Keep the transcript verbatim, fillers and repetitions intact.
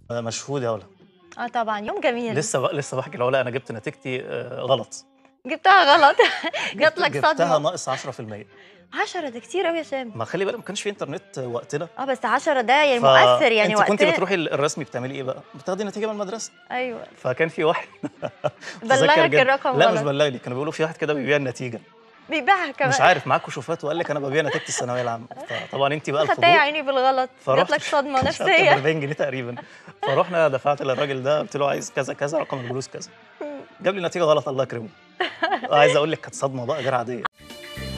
مشهود يا ولا. آه طبعًا، يوم جميل. لسه ب لسه باحكي لعلا أنا جِبت نتيجتي آآ غلط. جِبتها غلط جات جِبت لك جِبتها صدمة. ناقص عشرة في المِيّة. عشرة ده كتير أوي يا هشام. ما خلّي بالِك ما كانش في إنترنت وقتنا. آه، بس عشرة ده يعني مؤثِّر، يعني فأنتِ كنتِ وقتها بتروحي ال الرسمي بتعملي إيه بقى؟ بتاخدي النتيجة من المدرسة. أيوه. فكان في واحد متذكّر بلّغك جدًا الرقم لأ مش غلط. بلّغني، كانوا بيقولوا في واحد كده بيبيع النتيجة. بيبيعها مش كمان. عارف معاه كشوفات وقال لِك أنا بابيع نتيجة الثانوية العامة، فطبعًا أنتِ بقى أخدتها يا الفضول عيني بالغلط، جات فرُحت لك صدمة كان شنطة نفسية. بأربعين جنيه تقريبًا، فرُحنا دفعت للراجل ده قُلت له عايز كذا، كذا، رقم الجلوس كذا. إمم. جاب لي نتيجة غلط الله يكرمه. عايز أقول لِك كانت صدمة بقى غير عادية.